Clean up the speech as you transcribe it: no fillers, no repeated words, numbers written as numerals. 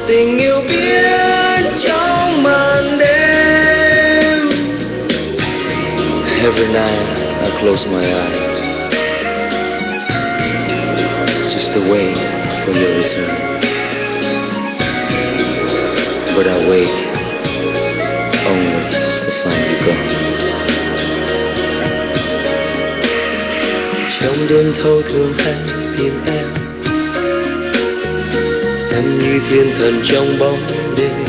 tình yêu biến trong màn đêm. Every night I close my eyes just to wait for your return. But I wait only to find you gone. Trong đêm thâu thường hay tìm em như thiên thần trong bóng đêm.